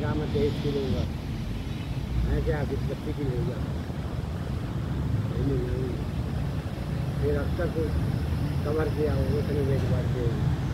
कहा मैं 23 की लूँगा, मैं क्या 25 की लूँगा। फिर अक्सर को कवर किया वो इतने वेट बढ़ के